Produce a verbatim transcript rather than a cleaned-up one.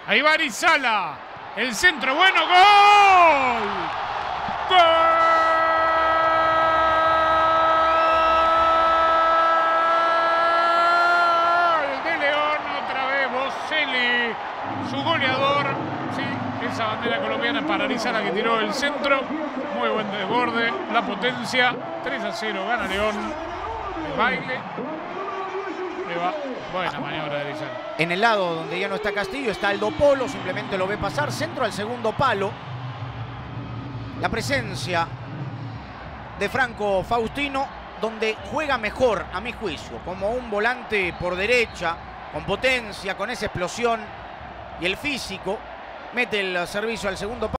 Ahí va Arizala. El centro bueno. ¡Gol! ¡Gol! De León otra vez. Boselli, su goleador. Sí, esa bandera colombiana para Arizala que tiró el centro. Muy buen desborde. La potencia. tres a cero. Gana León. El baile. Le va. Buena maniobra de Arizala. En el lado donde ya no está Castillo está Aldo Polo, simplemente lo ve pasar, centro al segundo palo. La presencia de Franco Faustino, donde juega mejor, a mi juicio, como un volante por derecha, con potencia, con esa explosión y el físico, mete el servicio al segundo palo.